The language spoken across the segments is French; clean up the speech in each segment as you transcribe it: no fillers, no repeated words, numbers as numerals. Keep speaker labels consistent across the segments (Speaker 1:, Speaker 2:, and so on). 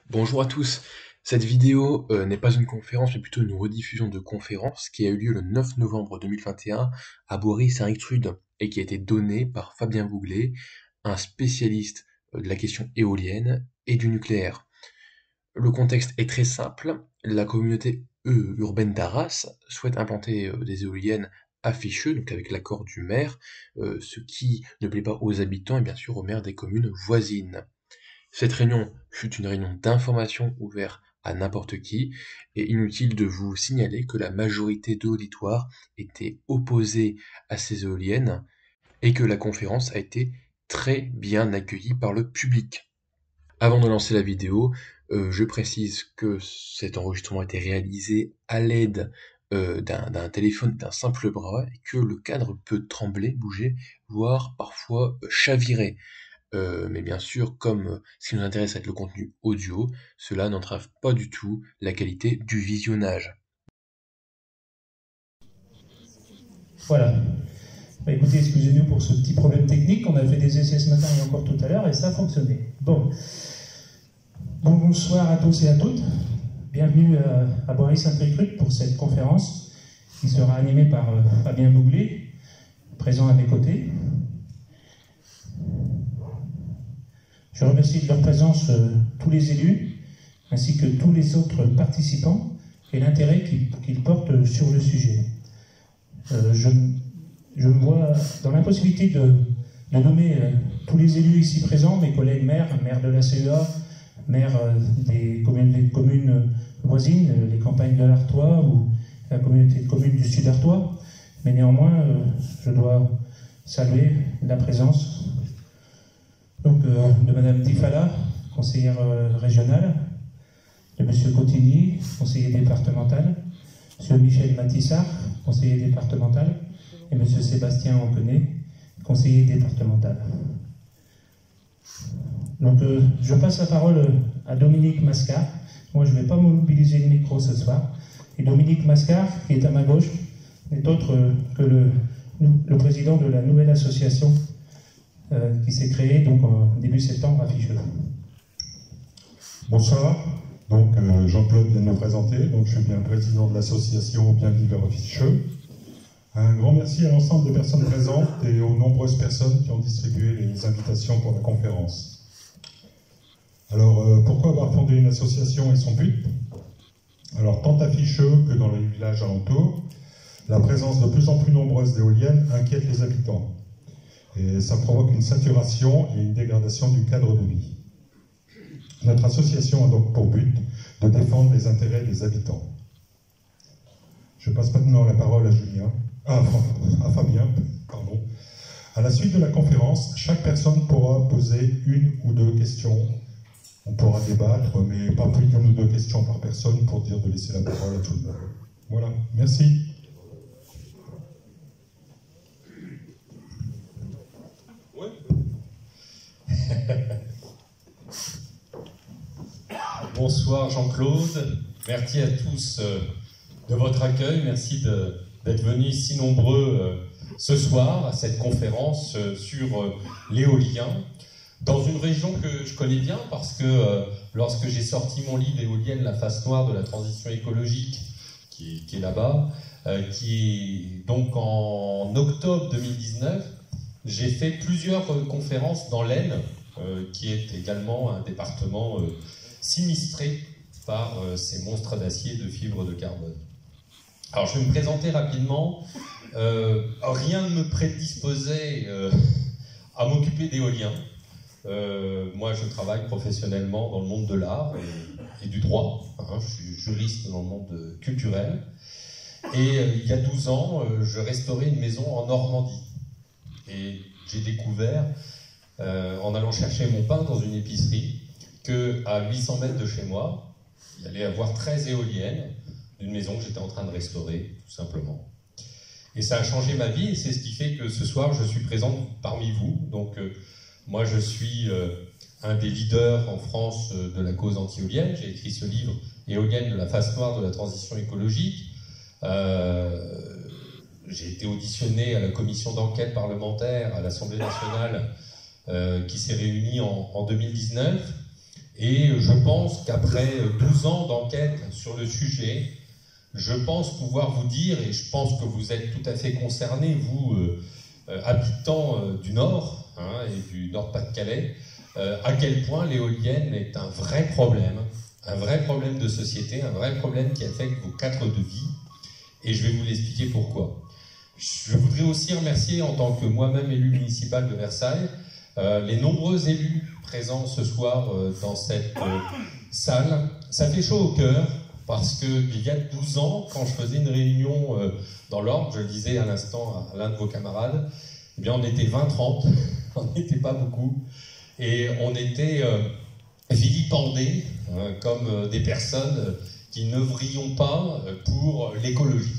Speaker 1: Bonjour à tous. Cette vidéo n'est pas une conférence, mais plutôt une rediffusion de conférence qui a eu lieu le 9 novembre 2021 à Bory-Saint-Richtrude et qui a été donnée par Fabien Bouglet, un spécialiste de la question éolienne et du nucléaire. Le contexte est très simple. La communauté urbaine d'Arras souhaite implanter des éoliennes à Ficheux, donc avec l'accord du maire, ce qui ne plaît pas aux habitants et bien sûr aux maires des communes voisines. Cette réunion fut une réunion d'information ouverte à n'importe qui, et inutile de vous signaler que la majorité de l'auditoire était opposée à ces éoliennes, et que la conférence a été très bien accueillie par le public. Avant de lancer la vidéo, je précise que cet enregistrement a été réalisé à l'aide d'un téléphone, d'un simple bras, et que le cadre peut trembler, bouger, voire parfois chavirer. Mais bien sûr, comme ce qui nous intéresse va être le contenu audio, cela n'entrave pas du tout la qualité du visionnage.
Speaker 2: Voilà. Bah écoutez, excusez-nous pour ce petit problème technique. On a fait des essais ce matin et encore tout à l'heure et ça a fonctionné. Bon. Bonsoir à tous et à toutes. Bienvenue à Bory-Saint-Richtrude pour cette conférence qui sera animée par Fabien Bouglet, présent à mes côtés. Je remercie de leur présence tous les élus ainsi que tous les autres participants et l'intérêt qu'ils portent sur le sujet. Je me vois dans l'impossibilité de nommer tous les élus ici présents, mes collègues maires de la CEA, maires des communes voisines, les campagnes de l'Artois ou la communauté de communes du Sud Artois, mais néanmoins, je dois saluer la présence donc, de Madame Difala, conseillère régionale, de Monsieur Cotigny, conseiller départemental, Monsieur Michel Matissard, conseiller départemental, et M. Sébastien Anquenet, conseiller départemental. Donc, je passe la parole à Dominique Mascard. Moi, je ne vais pas mobiliser le micro ce soir. Et Dominique Mascard, qui est à ma gauche, n'est autre que le président de la nouvelle association qui s'est créée donc, en début septembre à Ficheux.
Speaker 3: Bonsoir. Donc, Jean-Claude vient de me présenter. Donc, je suis bien président de l'association Bien Vivre Ficheux. Un grand merci à l'ensemble des personnes présentes et aux nombreuses personnes qui ont distribué les invitations pour la conférence. Alors, pourquoi avoir fondé une association et son but? Alors, tant à Ficheux que dans les villages alentours, la présence de plus en plus nombreuse d'éoliennes inquiète les habitants. Et ça provoque une saturation et une dégradation du cadre de vie. Notre association a donc pour but de défendre les intérêts des habitants. Je passe maintenant la parole à Fabien. Pardon. À la suite de la conférence, chaque personne pourra poser une ou deux questions. On pourra débattre, mais pas plus d'une ou deux questions par personne pour dire de laisser la parole à tout le monde. Voilà, merci.
Speaker 4: Ouais. Bonsoir Jean-Claude, merci à tous de votre accueil, merci d'être venus si nombreux ce soir à cette conférence sur l'éolien, dans une région que je connais bien parce que lorsque j'ai sorti mon livre Éolienne, la face noire de la transition écologique, qui est là-bas, qui est donc en octobre 2019, j'ai fait plusieurs conférences dans l'Aisne, qui est également un département sinistré par ces monstres d'acier de fibres de carbone. Alors je vais me présenter rapidement. Rien ne me prédisposait à m'occuper d'éolien. Moi je travaille professionnellement dans le monde de l'art et du droit. Hein, je suis juriste dans le monde culturel. Et il y a 12 ans, je restaurais une maison en Normandie. Et j'ai découvert, en allant chercher mon pain dans une épicerie, qu'à 800 mètres de chez moi, il y allait avoir 13 éoliennes d'une maison que j'étais en train de restaurer, tout simplement. Et ça a changé ma vie, et c'est ce qui fait que ce soir, je suis présent parmi vous. Donc, moi, je suis un des leaders en France de la cause anti-éolienne. J'ai écrit ce livre, Éolienne de la face noire de la transition écologique. J'ai été auditionné à la commission d'enquête parlementaire à l'Assemblée nationale qui s'est réunie en 2019. Et je pense qu'après 12 ans d'enquête sur le sujet, je pense pouvoir vous dire, et je pense que vous êtes tout à fait concernés, vous, habitants du Nord, hein, et du Nord-Pas-de-Calais, à quel point l'éolienne est un vrai problème de société, un vrai problème qui affecte vos cadres de vie, et je vais vous l'expliquer pourquoi. Je voudrais aussi remercier, en tant que moi-même élu municipal de Versailles, les nombreux élus présents ce soir dans cette salle. Ça fait chaud au cœur, parce qu'il y a 12 ans, quand je faisais une réunion dans l'Orne, je le disais à l'instant à l'un de vos camarades, eh bien on était 20-30, on n'était pas beaucoup, et on était vilipendés comme des personnes qui n'œuvrions pas pour l'écologie.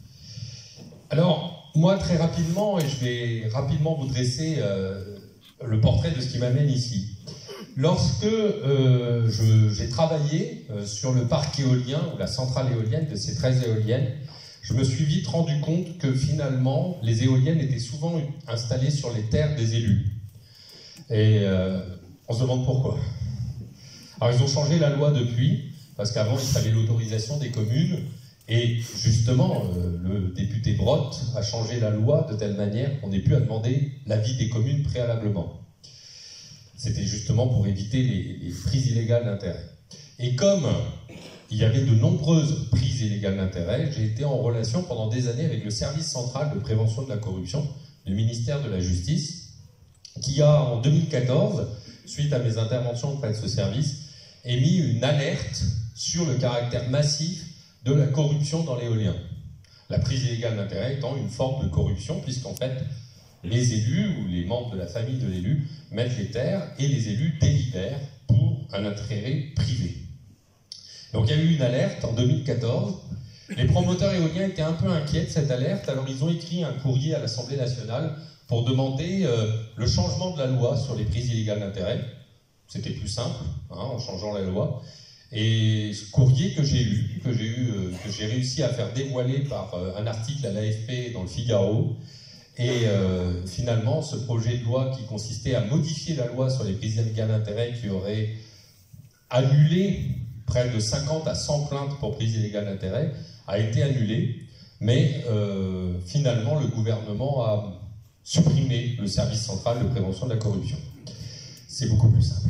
Speaker 4: Alors, moi, très rapidement, et je vais rapidement vous dresser le portrait de ce qui m'amène ici. Lorsque j'ai travaillé sur le parc éolien, ou la centrale éolienne de ces 13 éoliennes, je me suis vite rendu compte que finalement, les éoliennes étaient souvent installées sur les terres des élus. Et on se demande pourquoi. Alors, ils ont changé la loi depuis, parce qu'avant, il fallait l'autorisation des communes. Et justement, le député Brotte a changé la loi de telle manière qu'on n'ait plus à demander l'avis des communes préalablement. C'était justement pour éviter les prises illégales d'intérêt. Et comme il y avait de nombreuses prises illégales d'intérêt, j'ai été en relation pendant des années avec le service central de prévention de la corruption du ministère de la Justice, qui a, en 2014, suite à mes interventions auprès de ce service, émis une alerte sur le caractère massif de la corruption dans l'éolien. La prise illégale d'intérêt étant une forme de corruption, puisqu'en fait, les élus ou les membres de la famille de l'élu mettent les terres et les élus délibèrent pour un intérêt privé. Donc il y a eu une alerte en 2014. Les promoteurs éoliens étaient un peu inquiets de cette alerte, alors ils ont écrit un courrier à l'Assemblée nationale pour demander le changement de la loi sur les prises illégales d'intérêt. C'était plus simple, hein, en changeant la loi. Et ce courrier que j'ai réussi à faire dévoiler par un article à l'AFP dans le Figaro, et finalement, ce projet de loi qui consistait à modifier la loi sur les prises illégales d'intérêt, qui aurait annulé près de 50 à 100 plaintes pour prise illégale d'intérêt, a été annulé, mais finalement, le gouvernement a supprimé le service central de prévention de la corruption. C'est beaucoup plus simple.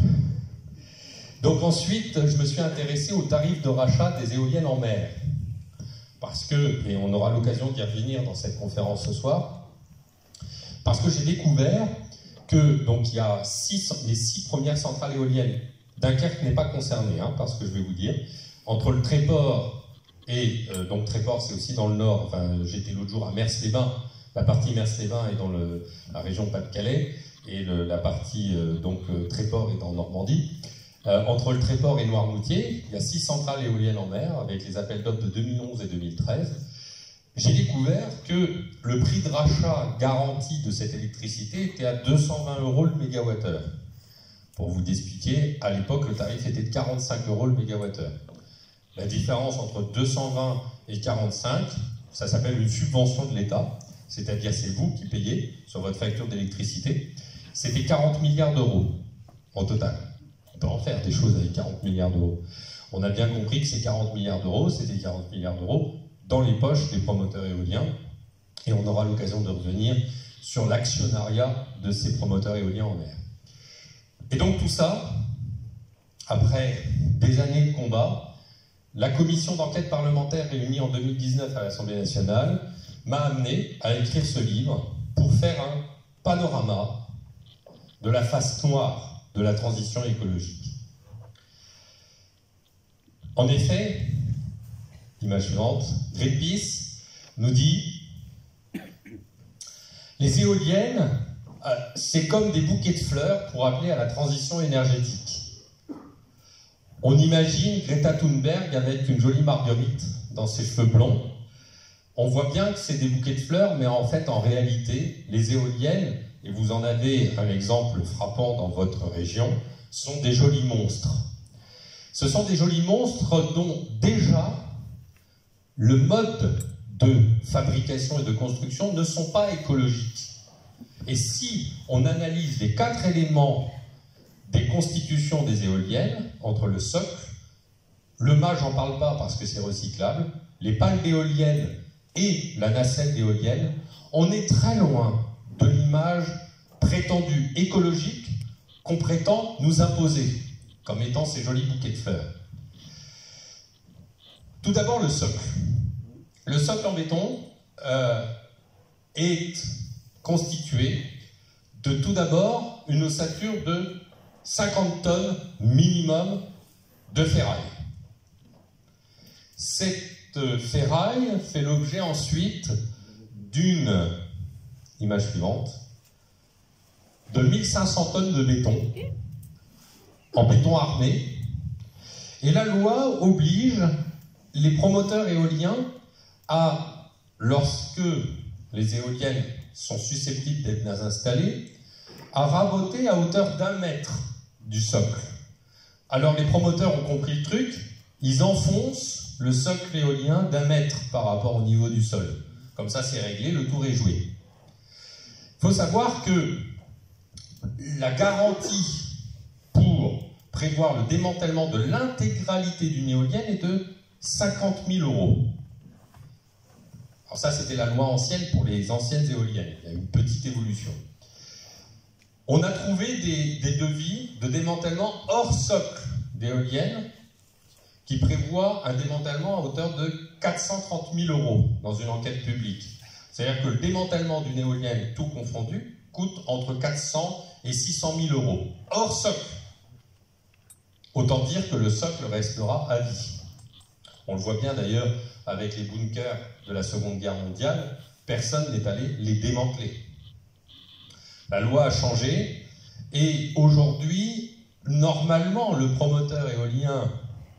Speaker 4: Donc ensuite, je me suis intéressé aux tarifs de rachat des éoliennes en mer. Parce que, et on aura l'occasion d'y revenir dans cette conférence ce soir, parce que j'ai découvert que, donc il y a les 6 premières centrales éoliennes, Dunkerque n'est pas concerné, hein, parce que je vais vous dire, entre le Tréport et, donc Tréport c'est aussi dans le nord, enfin j'étais l'autre jour à Mers-les-Bains, la partie Mers-les-Bains est dans la région Pas-de-Calais, et la partie Tréport est dans Normandie. Entre le Tréport et Noirmoutier, il y a 6 centrales éoliennes en mer, avec les appels d'offres de 2011 et 2013. J'ai découvert que le prix de rachat garanti de cette électricité était à 220 € le mégawattheure. Pour vous expliquer, à l'époque, le tarif était de 45 € le mégawattheure. La différence entre 220 et 45, ça s'appelle une subvention de l'État, c'est-à-dire c'est vous qui payez sur votre facture d'électricité. C'était 40 milliards d'euros en total. On peut en faire des choses avec 40 milliards d'euros. On a bien compris que ces 40 milliards d'euros, c'était 40 milliards d'euros dans les poches des promoteurs éoliens, et on aura l'occasion de revenir sur l'actionnariat de ces promoteurs éoliens en mer. Et donc tout ça, après des années de combat, la commission d'enquête parlementaire réunie en 2019 à l'Assemblée nationale m'a amené à écrire ce livre pour faire un panorama de la face noire de la transition écologique. En effet, image suivante, Greenpeace nous dit « Les éoliennes, c'est comme des bouquets de fleurs pour appeler à la transition énergétique. » On imagine Greta Thunberg avec une jolie marguerite dans ses cheveux blonds. On voit bien que c'est des bouquets de fleurs, mais en fait, en réalité, les éoliennes, et vous en avez un exemple frappant dans votre région, sont des jolis monstres. Ce sont des jolis monstres dont déjà le mode de fabrication et de construction ne sont pas écologiques. Et si on analyse les 4 éléments des constitutions des éoliennes entre le socle, le mât, j'en parle pas parce que c'est recyclable, les pales d'éoliennes et la nacelle d'éolienne. On est très loin de l'image prétendue écologique qu'on prétend nous imposer comme étant ces jolis bouquets de fleurs. Tout d'abord, le socle. Le socle en béton est constitué de tout d'abord une ossature de 50 tonnes minimum de ferraille. Cette ferraille fait l'objet ensuite d'une, image suivante, de 1500 tonnes de béton, en béton armé. Et la loi oblige les promoteurs éoliens à, lorsque les éoliennes sont susceptibles d'être installées, à raboter à hauteur d'1 mètre du socle. Alors les promoteurs ont compris le truc, ils enfoncent le socle éolien d'1 mètre par rapport au niveau du sol. Comme ça c'est réglé, le tour est joué. Il faut savoir que la garantie pour prévoir le démantèlement de l'intégralité d'une éolienne est de 50 000 €. Alors ça, c'était la loi ancienne pour les anciennes éoliennes. Il y a une petite évolution. On a trouvé des devis de démantèlement hors socle d'éoliennes qui prévoient un démantèlement à hauteur de 430 000 € dans une enquête publique. C'est-à-dire que le démantèlement d'une éolienne, tout confondu, coûte entre 400 et 600 000 € hors socle. Autant dire que le socle restera à vie. On le voit bien d'ailleurs avec les bunkers de la Seconde Guerre mondiale, personne n'est allé les démanteler. La loi a changé et aujourd'hui, normalement, le promoteur éolien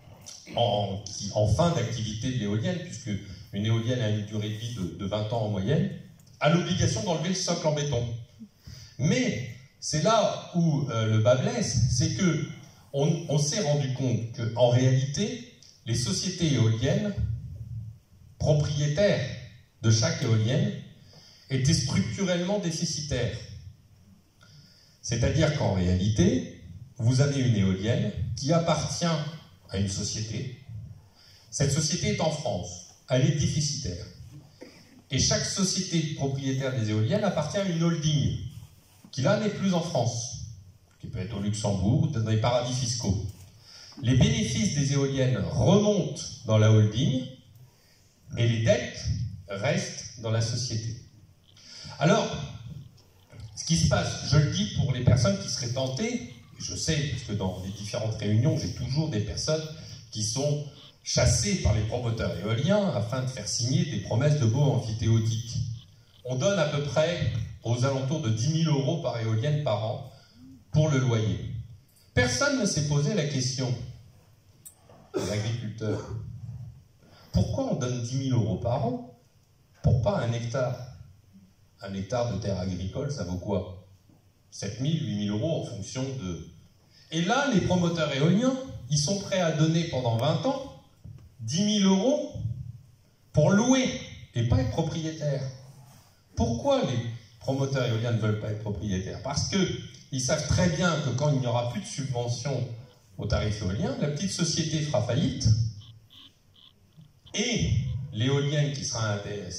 Speaker 4: en fin d'activité de l'éolienne, puisque une éolienne a une durée de vie de 20 ans en moyenne, a l'obligation d'enlever le socle en béton. Mais c'est là où le bât blesse, c'est que on s'est rendu compte qu'en réalité, les sociétés éoliennes, propriétaires de chaque éolienne, étaient structurellement déficitaires. C'est-à-dire qu'en réalité, vous avez une éolienne qui appartient à une société. Cette société est en France, elle est déficitaire. Et chaque société propriétaire des éoliennes appartient à une holding, qui là n'est plus en France, qui peut être au Luxembourg, dans les paradis fiscaux. Les bénéfices des éoliennes remontent dans la holding et les dettes restent dans la société. Alors, ce qui se passe, je le dis pour les personnes qui seraient tentées, je sais, parce que dans les différentes réunions, j'ai toujours des personnes qui sont chassées par les promoteurs éoliens afin de faire signer des promesses de baux amphithéotiques. On donne à peu près aux alentours de 10 000 € par éolienne par an pour le loyer. Personne ne s'est posé la question, l'agriculteur, pourquoi on donne 10 000 € par an pour pas un hectare? Un hectare de terre agricole, ça vaut quoi? 7 000, 8 000 € en fonction de... Et là, les promoteurs éoliens, ils sont prêts à donner pendant 20 ans 10 000 € pour louer et pas être propriétaires. Pourquoi les promoteurs éoliens ne veulent pas être propriétaires? Parce qu'ils savent très bien que quand il n'y aura plus de subvention au tarif éolien, la petite société fera faillite et l'éolienne qui sera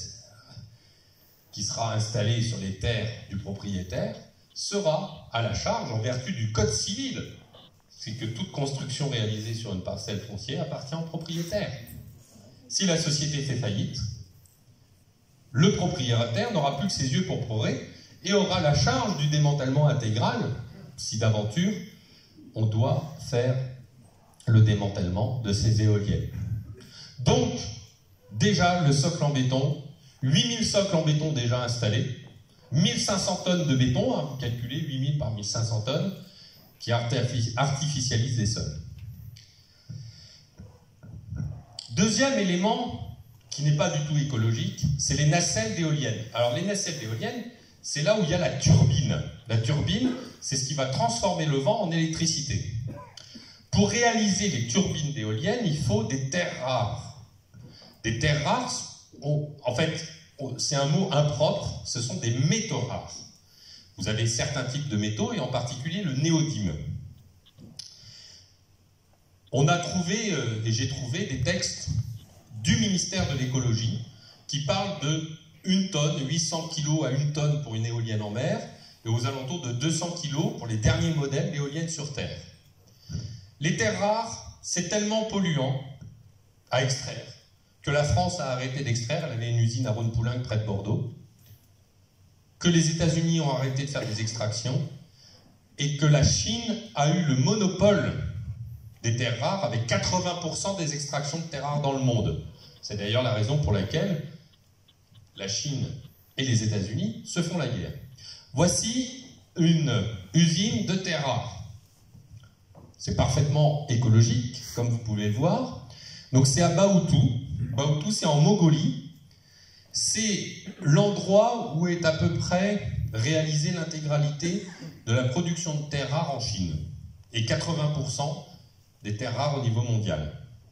Speaker 4: installée sur les terres du propriétaire sera à la charge en vertu du code civil. C'est que toute construction réalisée sur une parcelle foncière appartient au propriétaire. Si la société fait faillite, le propriétaire n'aura plus que ses yeux pour pleurer et aura la charge du démantèlement intégral si d'aventure on doit faire le démantèlement de ces éoliennes. Donc, déjà, le socle en béton, 8000 socles en béton déjà installés, 1500 tonnes de béton, hein, vous calculez 8000 par 1500 tonnes, qui artificialisent les sols. Deuxième élément, qui n'est pas du tout écologique, c'est les nacelles d'éoliennes. Alors les nacelles d'éoliennes, c'est là où il y a la turbine. La turbine, c'est ce qui va transformer le vent en électricité. Pour réaliser les turbines d'éoliennes, il faut des terres rares. Des terres rares, en fait, c'est un mot impropre, ce sont des métaux rares. Vous avez certains types de métaux, et en particulier le néodyme. On a trouvé, et j'ai trouvé, des textes du ministère de l'écologie qui parlent de 1 tonne, 800 kg à 1 tonne pour une éolienne en mer, et aux alentours de 200 kg pour les derniers modèles d'éoliennes sur Terre. Les terres rares, c'est tellement polluant à extraire que la France a arrêté d'extraire. Elle avait une usine à Rhône-Poulenc près de Bordeaux, que les États-Unis ont arrêté de faire des extractions, et que la Chine a eu le monopole des terres rares avec 80% des extractions de terres rares dans le monde. C'est d'ailleurs la raison pour laquelle la Chine et les États-Unis se font la guerre. Voici une usine de terres rares. C'est parfaitement écologique, comme vous pouvez le voir. Donc c'est à Baotou. Baotou, c'est en Mongolie. C'est l'endroit où est à peu près réalisée l'intégralité de la production de terres rares en Chine. Et 80% des terres rares au niveau mondial.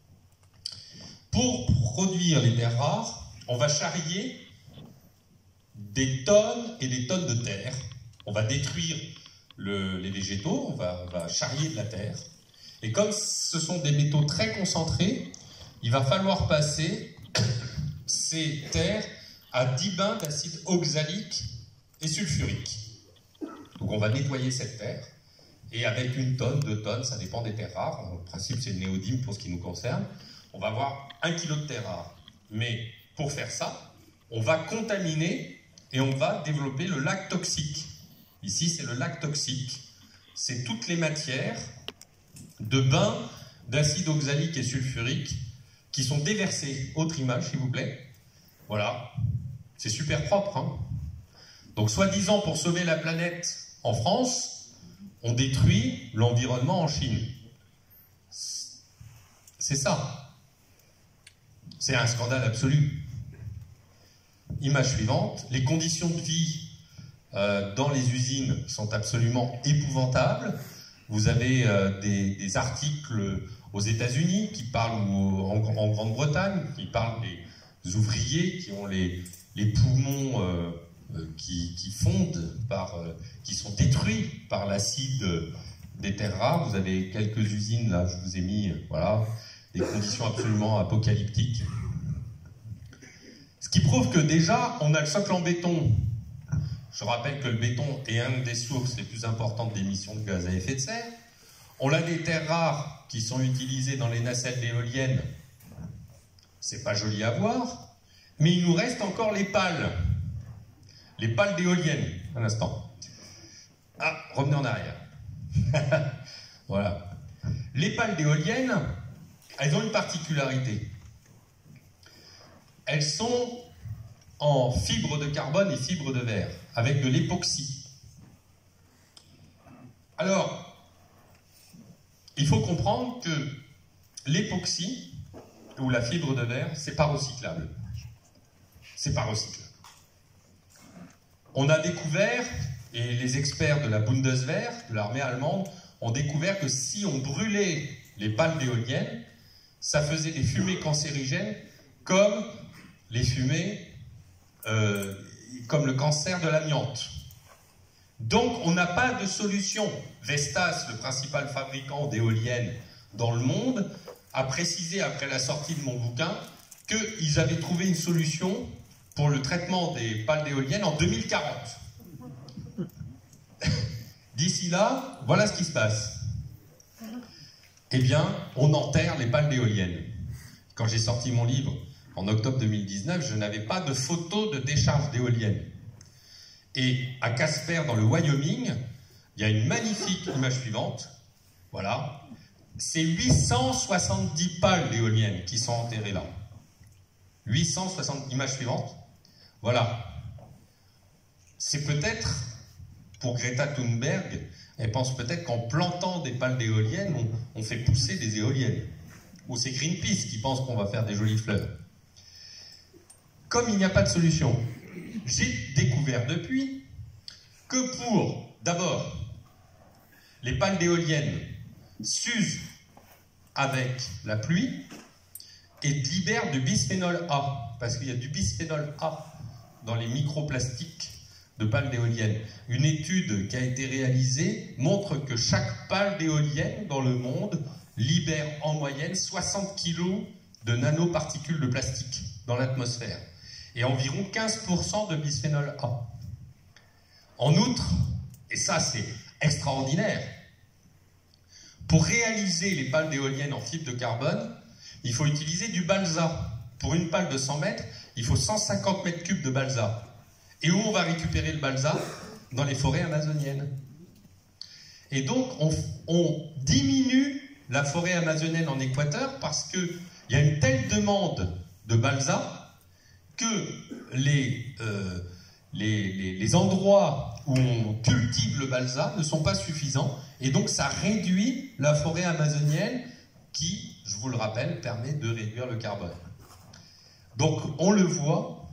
Speaker 4: Pour produire les terres rares, on va charrier des tonnes et des tonnes de terre. On va détruire les végétaux, on va charrier de la terre. Et comme ce sont des métaux très concentrés, il va falloir passer ces terres à 10 bains d'acide oxalique et sulfurique. Donc on va nettoyer cette terre, et avec 1 tonne, 2 tonnes, ça dépend des terres rares, en principe c'est le néodyme pour ce qui nous concerne, on va avoir 1 kg de terre rare. Mais pour faire ça, on va contaminer et on va développer le lac toxique. Ici c'est le lac toxique, c'est toutes les matières de bains d'acide oxalique et sulfurique qui sont déversées. Autre image s'il vous plaît. Voilà, c'est super propre, hein. Donc soi-disant pour sauver la planète en France, on détruit l'environnement en Chine. C'est ça. C'est un scandale absolu. Image suivante, les conditions de vie dans les usines sont absolument épouvantables. Vous avez des articles aux États-Unis qui parlent, ou en Grande-Bretagne, qui parlent des ouvriers qui ont les poumons qui fondent, qui sont détruits par l'acide des terres rares. Vous avez quelques usines, là, je vous ai mis, voilà, des conditions absolument apocalyptiques. Ce qui prouve que déjà, on a le socle en béton. Je rappelle que le béton est une des sources les plus importantes d'émissions de gaz à effet de serre. On a des terres rares qui sont utilisées dans les nacelles d'éoliennes. C'est pas joli à voir, mais il nous reste encore les pales. Les pales d'éoliennes. Un instant. Ah, revenez en arrière. Voilà. Les pales d'éoliennes, elles ont une particularité. Elles sont en fibre de carbone et fibre de verre, avec de l'époxy. Alors, il faut comprendre que l'époxy, ou la fibre de verre, c'est pas recyclable. C'est pas recyclable. On a découvert, et les experts de la Bundeswehr, de l'armée allemande, ont découvert que si on brûlait les pales d'éoliennes, ça faisait des fumées cancérigènes comme les fumées, comme le cancer de l'amiante. Donc on n'a pas de solution. Vestas, le principal fabricant d'éoliennes dans le monde, a précisé après la sortie de mon bouquin qu'ils avaient trouvé une solution pour le traitement des pales d'éoliennes en 2040. D'ici là, voilà ce qui se passe. Eh bien, on enterre les pales d'éoliennes. Quand j'ai sorti mon livre en octobre 2019, je n'avais pas de photo de décharge d'éoliennes. Et à Casper, dans le Wyoming, il y a une magnifique image suivante. Voilà. C'est 870 pales d'éoliennes qui sont enterrées là. 860 images suivantes. Voilà. C'est peut-être, pour Greta Thunberg, elle pense peut-être qu'en plantant des pales d'éoliennes, on fait pousser des éoliennes. Ou c'est Greenpeace qui pense qu'on va faire des jolies fleurs. Comme il n'y a pas de solution, j'ai découvert depuis que pour, d'abord, les pales d'éoliennes s'usent avec la pluie et libèrent du bisphénol A, parce qu'il y a du bisphénol A dans les microplastiques de pales d'éoliennes. Une étude qui a été réalisée montre que chaque pale d'éolienne dans le monde libère en moyenne 60 kg de nanoparticules de plastique dans l'atmosphère et environ 15% de bisphénol A. En outre, et ça c'est extraordinaire, pour réaliser les pales d'éoliennes en fibre de carbone, il faut utiliser du balsa. Pour une pale de 100 mètres, il faut 150 mètres cubes de balsa. Et où on va récupérer le balsa? Dans les forêts amazoniennes. Et donc, on diminue la forêt amazonienne en Équateur parce qu'il y a une telle demande de balsa que les endroits où on cultive le balsa ne sont pas suffisants. Et donc, ça réduit la forêt amazonienne qui, je vous le rappelle, permet de réduire le carbone. Donc, on le voit,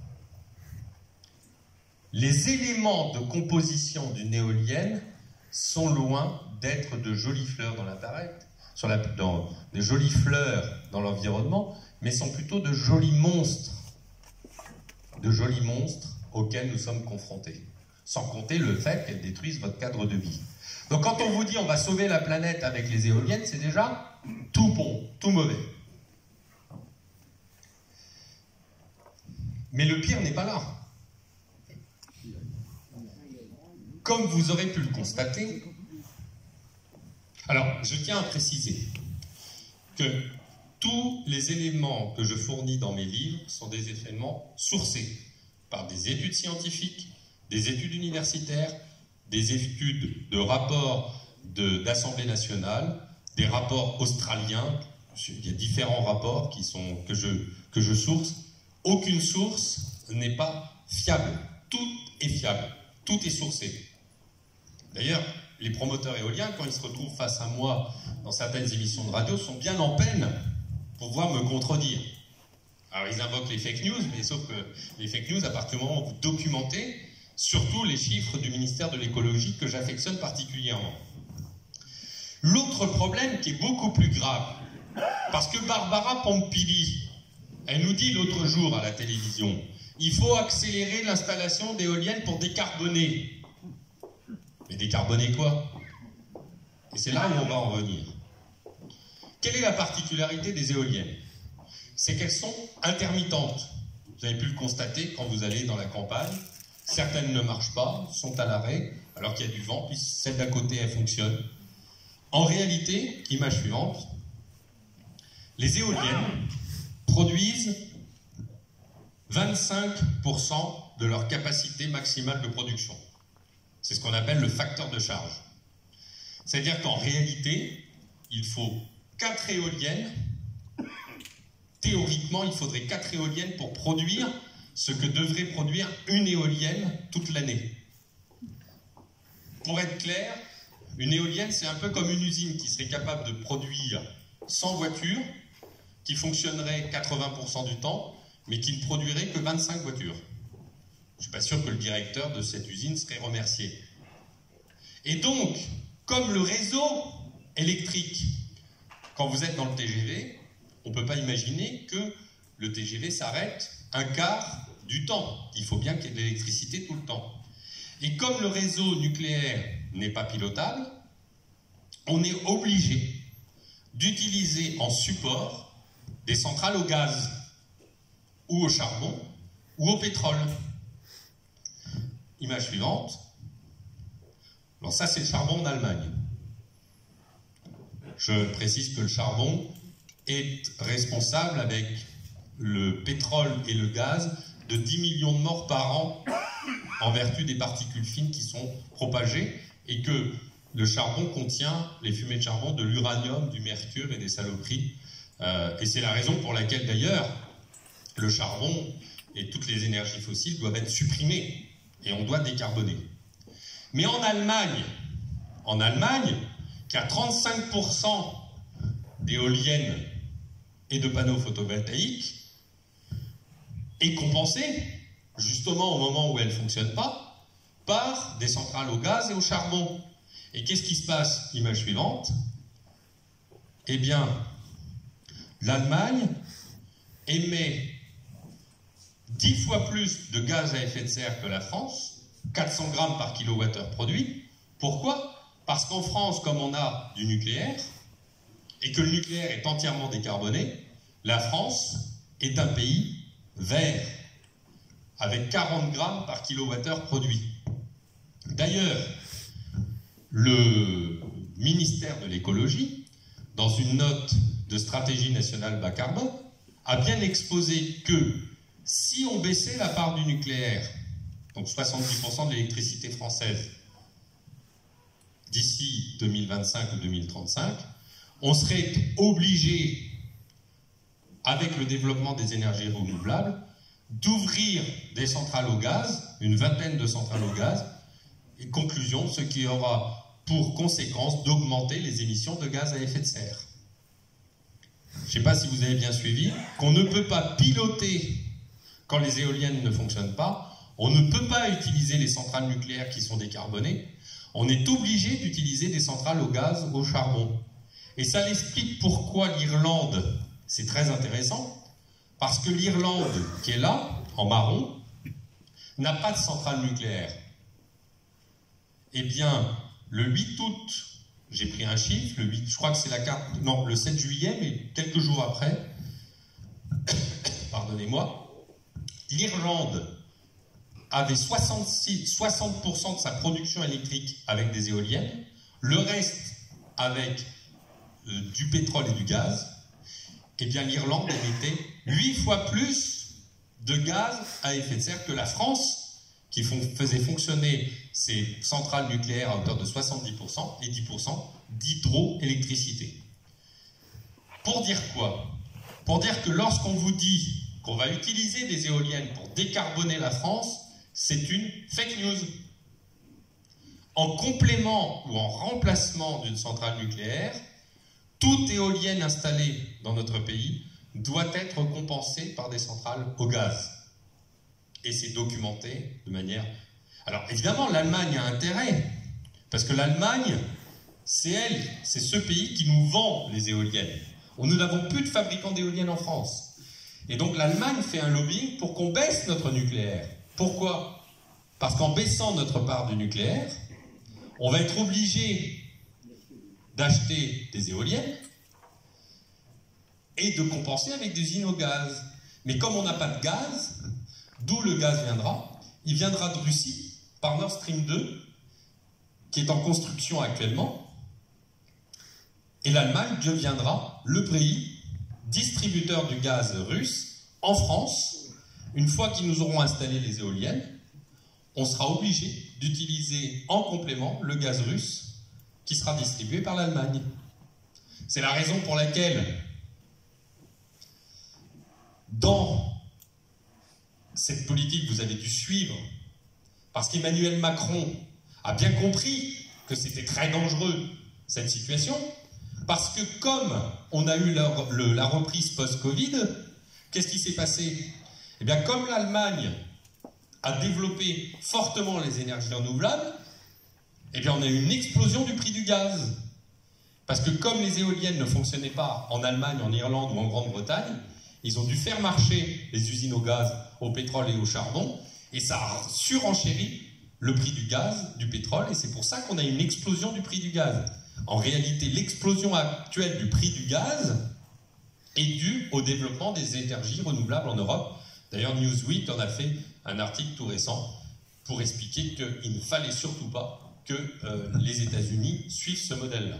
Speaker 4: les éléments de composition d'une éolienne sont loin d'être de jolies fleurs dans l'appareil, de jolies fleurs dans l'environnement, mais sont plutôt de jolis monstres auxquels nous sommes confrontés. Sans compter le fait qu'elles détruisent votre cadre de vie. Donc quand on vous dit on va sauver la planète avec les éoliennes, c'est déjà tout bon, tout mauvais. Mais le pire n'est pas là. Comme vous aurez pu le constater, alors je tiens à préciser que tous les éléments que je fournis dans mes livres sont des éléments sourcés par des études scientifiques, des études universitaires, des études de rapports d'Assemblée nationale, des rapports australiens. Il y a différents rapports que je source. Aucune source n'est pas fiable. Tout est fiable. Tout est sourcé. D'ailleurs, les promoteurs éoliens, quand ils se retrouvent face à moi dans certaines émissions de radio, sont bien en peine pour pouvoir me contredire. Alors, ils invoquent les fake news, mais sauf que les fake news, à partir du moment où vous documentez, surtout les chiffres du ministère de l'écologie que j'affectionne particulièrement. L'autre problème qui est beaucoup plus grave, parce que Barbara Pompili, elle nous dit l'autre jour à la télévision, il faut accélérer l'installation d'éoliennes pour décarboner. Mais décarboner quoi? Et c'est là où on va en venir. Quelle est la particularité des éoliennes? C'est qu'elles sont intermittentes. Vous avez pu le constater quand vous allez dans la campagne. Certaines ne marchent pas, sont à l'arrêt, alors qu'il y a du vent, puis celle d'à côté, elle fonctionne. En réalité, image suivante, les éoliennes produisent 25% de leur capacité maximale de production. C'est ce qu'on appelle le facteur de charge. C'est-à-dire qu'en réalité, il faut 4 éoliennes. Théoriquement, il faudrait 4 éoliennes pour produire ce que devrait produire une éolienne toute l'année. Pour être clair, une éolienne, c'est un peu comme une usine qui serait capable de produire 100 voitures, qui fonctionnerait 80% du temps, mais qui ne produirait que 25 voitures. Je ne suis pas sûr que le directeur de cette usine serait remercié. Et donc, comme le réseau électrique, quand vous êtes dans le TGV, on ne peut pas imaginer que le TGV s'arrête un quart du temps. Il faut bien qu'il y ait de l'électricité tout le temps. Et comme le réseau nucléaire n'est pas pilotable, on est obligé d'utiliser en support des centrales au gaz, ou au charbon, ou au pétrole. Image suivante. Alors ça, c'est le charbon d'Allemagne. Je précise que le charbon est responsable, avec le pétrole et le gaz, de 10 millions de morts par an en vertu des particules fines qui sont propagées, et que le charbon contient, les fumées de charbon, de l'uranium, du mercure et des saloperies. Et c'est la raison pour laquelle, d'ailleurs, le charbon et toutes les énergies fossiles doivent être supprimées, et on doit décarboner. Mais en Allemagne, qui a 35% d'éoliennes et de panneaux photovoltaïques, est compensée, justement au moment où elles ne fonctionnent pas, par des centrales au gaz et au charbon. Et qu'est-ce qui se passe? Image suivante. Eh bien, l'Allemagne émet 10 fois plus de gaz à effet de serre que la France, 400 grammes par kilowattheure produit. Pourquoi? Parce qu'en France, comme on a du nucléaire, et que le nucléaire est entièrement décarboné, la France est un pays vert, avec 40 grammes par kilowattheure produit. D'ailleurs, le ministère de l'écologie, dans une note de stratégie nationale bas carbone, a bien exposé que si on baissait la part du nucléaire, donc 70% de l'électricité française, d'ici 2025 ou 2035, on serait obligé, avec le développement des énergies renouvelables, d'ouvrir des centrales au gaz, une vingtaine de centrales au gaz, et conclusion, ce qui aura pour conséquence d'augmenter les émissions de gaz à effet de serre. Je ne sais pas si vous avez bien suivi, qu'on ne peut pas piloter quand les éoliennes ne fonctionnent pas, on ne peut pas utiliser les centrales nucléaires qui sont décarbonées, on est obligé d'utiliser des centrales au gaz, au charbon. Et ça explique pourquoi l'Irlande, c'est très intéressant, parce que l'Irlande, qui est là, en marron, n'a pas de centrale nucléaire. Eh bien, le 8 août, j'ai pris un chiffre, le 8, je crois que c'est la carte, non, le 7 juillet, mais quelques jours après, pardonnez-moi, l'Irlande avait 60% de sa production électrique avec des éoliennes, le reste avec du pétrole et du gaz. Eh bien, l'Irlande émettait 8 fois plus de gaz à effet de serre que la France, qui faisait fonctionner ses centrales nucléaires à hauteur de 70% et 10% d'hydroélectricité. Pour dire quoi? Pour dire que lorsqu'on vous dit qu'on va utiliser des éoliennes pour décarboner la France, c'est une fake news. En complément ou en remplacement d'une centrale nucléaire, toute éolienne installée dans notre pays doit être compensée par des centrales au gaz. Et c'est documenté de manière... Alors évidemment, l'Allemagne a intérêt, parce que l'Allemagne, c'est ce pays qui nous vend les éoliennes. Nous n'avons plus de fabricants d'éoliennes en France. Et donc l'Allemagne fait un lobbying pour qu'on baisse notre nucléaire. Pourquoi? Parce qu'en baissant notre part du nucléaire, on va être obligé d'acheter des éoliennes et de compenser avec des usines au gaz. Mais comme on n'a pas de gaz, d'où le gaz viendra? Il viendra de Russie par Nord Stream 2, qui est en construction actuellement, et l'Allemagne deviendra le pays distributeur du gaz russe en France. Une fois qu'ils nous auront installé les éoliennes, on sera obligé d'utiliser en complément le gaz russe qui sera distribué par l'Allemagne. C'est la raison pour laquelle, dans cette politique, vous avez dû suivre, parce qu'Emmanuel Macron a bien compris que c'était très dangereux, cette situation, parce que comme on a eu la reprise post-Covid, qu'est-ce qui s'est passé? Eh bien, comme l'Allemagne a développé fortement les énergies renouvelables, eh bien, on a eu une explosion du prix du gaz. Parce que comme les éoliennes ne fonctionnaient pas en Allemagne, en Irlande ou en Grande-Bretagne, ils ont dû faire marcher les usines au gaz, au pétrole et au charbon, et ça a surenchéri le prix du gaz, du pétrole, et c'est pour ça qu'on a une explosion du prix du gaz. En réalité, l'explosion actuelle du prix du gaz est due au développement des énergies renouvelables en Europe. D'ailleurs, Newsweek en a fait un article tout récent pour expliquer qu'il ne fallait surtout pas que les États-Unis suivent ce modèle-là.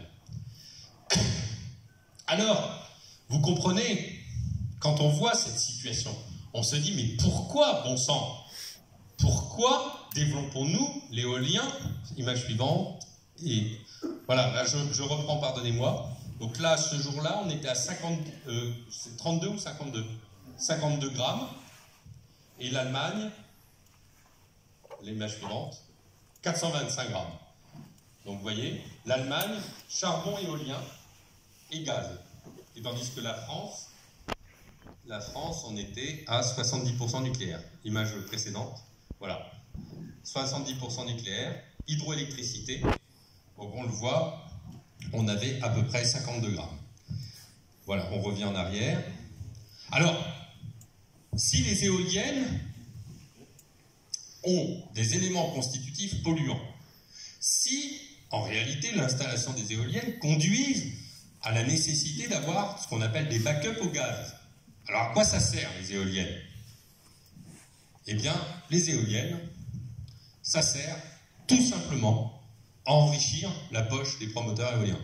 Speaker 4: Alors, vous comprenez, quand on voit cette situation, on se dit, mais pourquoi, bon sang, pourquoi développons-nous l'éolien? Image suivante. Et voilà, là je reprends, pardonnez-moi. Donc là, ce jour-là, on était à 32 ou 52 52 grammes. Et l'Allemagne, l'image suivante, 425 grammes. Donc vous voyez, l'Allemagne, charbon, éolien et gaz. Et tandis que la France, on était à 70% nucléaire. Image précédente, voilà. 70% nucléaire, hydroélectricité. Donc on le voit, on avait à peu près 52 grammes. Voilà, on revient en arrière. Alors, si les éoliennes ont des éléments constitutifs polluants, si en réalité l'installation des éoliennes conduise à la nécessité d'avoir ce qu'on appelle des backups au gaz. Alors à quoi ça sert les éoliennes? Eh bien, les éoliennes, ça sert tout simplement à enrichir la poche des promoteurs éoliens.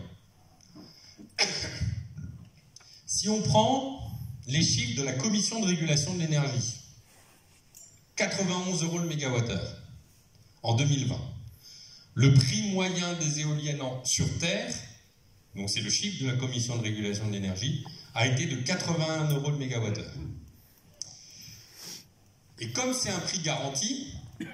Speaker 4: Si on prend les chiffres de la Commission de régulation de l'énergie, 91 € le mégawattheure en 2020. Le prix moyen des éoliennes sur Terre, donc c'est le chiffre de la Commission de régulation de l'énergie, a été de 81 € le mégawattheure. Et comme c'est un prix garanti,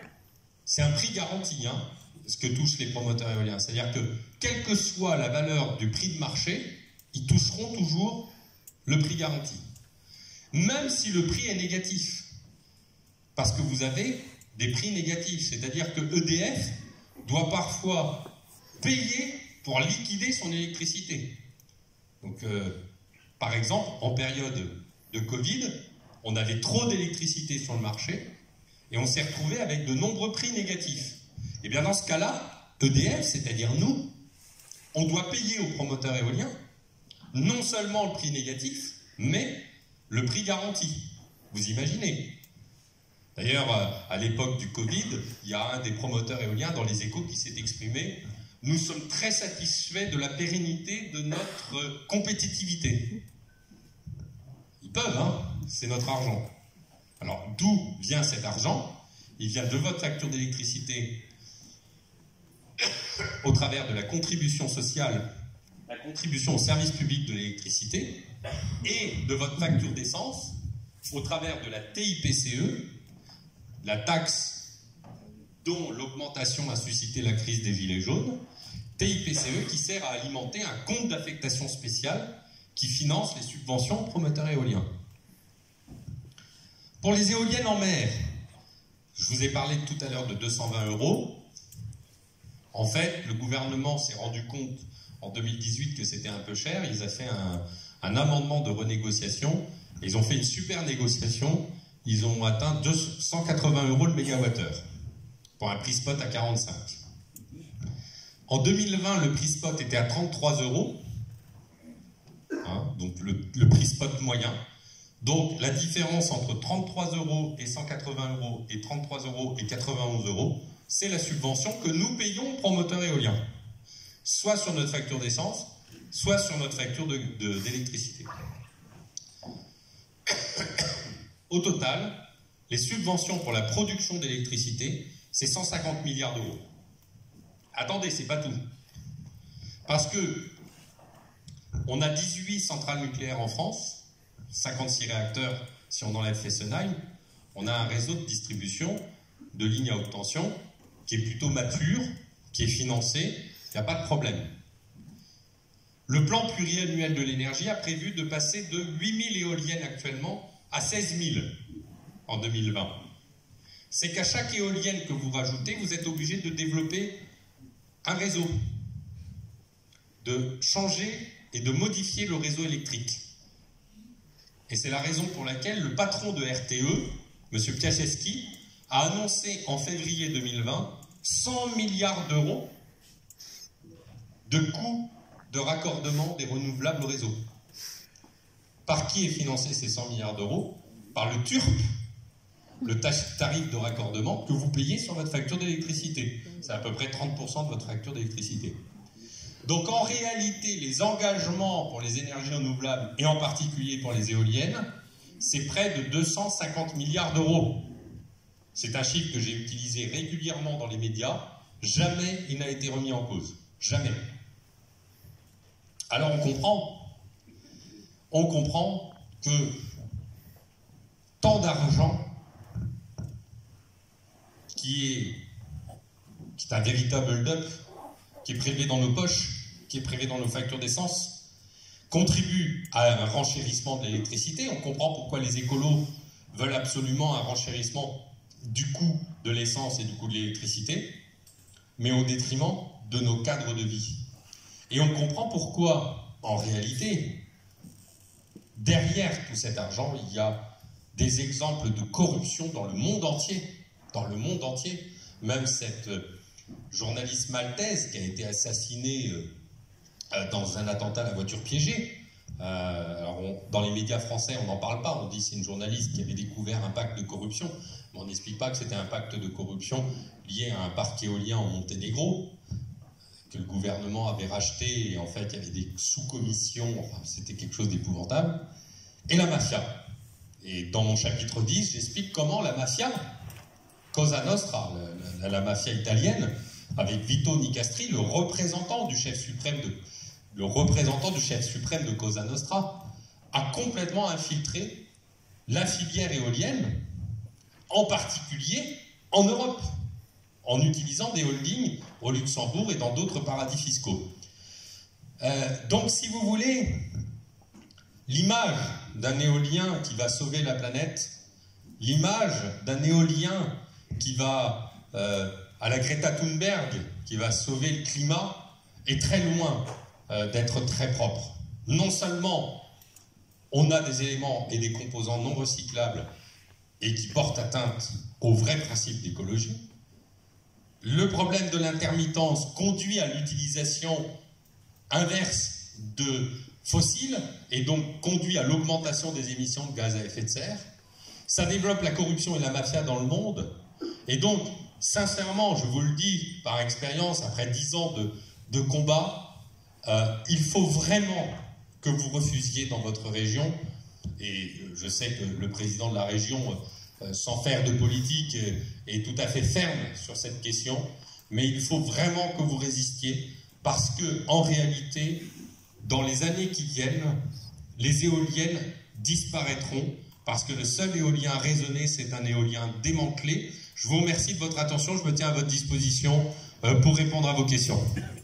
Speaker 4: hein, ce que touchent les promoteurs éoliens. C'est-à-dire que, quelle que soit la valeur du prix de marché, ils toucheront toujours le prix garanti. Même si le prix est négatif. Parce que vous avez des prix négatifs. C'est-à-dire que EDF doit parfois payer pour liquider son électricité. Donc, par exemple, en période de Covid, on avait trop d'électricité sur le marché et on s'est retrouvé avec de nombreux prix négatifs. Et bien dans ce cas-là, EDF, c'est-à-dire nous, on doit payer aux promoteurs éoliens non seulement le prix négatif, mais le prix garanti. Vous imaginez? D'ailleurs, à l'époque du Covid, il y a un des promoteurs éoliens dans les Échos qui s'est exprimé: nous sommes très satisfaits de la pérennité de notre compétitivité. Ils peuvent, hein, c'est notre argent. Alors, d'où vient cet argent? Il vient de votre facture d'électricité au travers de la contribution sociale, la contribution au service public de l'électricité, et de votre facture d'essence au travers de la TIPCE, la taxe dont l'augmentation a suscité la crise des gilets jaunes, TIPCE qui sert à alimenter un compte d'affectation spéciale qui finance les subventions aux promoteurs éoliens. Pour les éoliennes en mer, je vous ai parlé tout à l'heure de 220 €. En fait, le gouvernement s'est rendu compte en 2018 que c'était un peu cher. Ils ont fait un amendement de renégociation. Ils ont fait une super négociation. Ils ont atteint 180 € le mégawattheure pour un prix spot à 45. En 2020, le prix spot était à 33 €. Hein, donc le prix spot moyen. Donc la différence entre 33 € et 180 € et 33 € et 91 €, c'est la subvention que nous payons aux promoteurs éoliens, soit sur notre facture d'essence, soit sur notre facture d'électricité. Au total, les subventions pour la production d'électricité, c'est 150 milliards d'euros. Attendez, c'est pas tout. Parce que on a 18 centrales nucléaires en France, 56 réacteurs si on enlève Fessenheim. On a un réseau de distribution de lignes à haute tension qui est plutôt mature, qui est financé, il n'y a pas de problème. Le plan pluriannuel de l'énergie a prévu de passer de 8000 éoliennes actuellement à 16 000 en 2020. C'est qu'à chaque éolienne que vous rajoutez, vous êtes obligé de développer un réseau, de changer et de modifier le réseau électrique. Et c'est la raison pour laquelle le patron de RTE, M. Piaszewski, a annoncé en février 2020 100 milliards d'euros de coûts de raccordement des renouvelables au réseau. Par qui est financé ces 100 milliards d'euros? Par le TURP, le tarif de raccordement que vous payez sur votre facture d'électricité. C'est à peu près 30% de votre facture d'électricité. Donc en réalité, les engagements pour les énergies renouvelables, et en particulier pour les éoliennes, c'est près de 250 milliards d'euros. C'est un chiffre que j'ai utilisé régulièrement dans les médias. Jamais il n'a été remis en cause. Jamais. Alors on comprend que tant d'argent qui est un véritable hold-up, qui est prélevé dans nos poches, qui est prélevé dans nos factures d'essence, contribue à un renchérissement de l'électricité. On comprend pourquoi les écolos veulent absolument un renchérissement du coût de l'essence et du coût de l'électricité, mais au détriment de nos cadres de vie. Et on comprend pourquoi, en réalité, derrière tout cet argent, il y a des exemples de corruption dans le monde entier. Dans le monde entier. Même cette journaliste maltaise qui a été assassinée dans un attentat à la voiture piégée. Dans les médias français, on n'en parle pas. On dit que c'est une journaliste qui avait découvert un pacte de corruption. Mais on n'explique pas que c'était un pacte de corruption lié à un parc éolien au Monténégro, que le gouvernement avait racheté, et en fait, il y avait des sous-commissions. Enfin, c'était quelque chose d'épouvantable. Et la mafia. Et dans mon chapitre 10, j'explique comment la mafia, Cosa Nostra, la mafia italienne, avec Vito Nicastri, le représentant du chef suprême de Cosa Nostra, a complètement infiltré la filière éolienne, en particulier en Europe, en utilisant des holdings au Luxembourg et dans d'autres paradis fiscaux. Donc, si vous voulez, l'image d'un éolien qui va sauver la planète, l'image d'un éolien qui va, à la Greta Thunberg, qui va sauver le climat, est très loin d'être très propre. Non seulement on a des éléments et des composants non recyclables et qui portent atteinte aux vrais principes d'écologie, le problème de l'intermittence conduit à l'utilisation inverse de fossiles et donc conduit à l'augmentation des émissions de gaz à effet de serre. Ça développe la corruption et la mafia dans le monde. Et donc, sincèrement, je vous le dis par expérience, après 10 ans de combat, il faut vraiment que vous refusiez dans votre région, et je sais que le président de la région, sans faire de politique, est tout à fait ferme sur cette question, mais il faut vraiment que vous résistiez, parce que en réalité, dans les années qui viennent, les éoliennes disparaîtront, parce que le seul éolien raisonné, c'est un éolien démantelé. Je vous remercie de votre attention, je me tiens à votre disposition pour répondre à vos questions.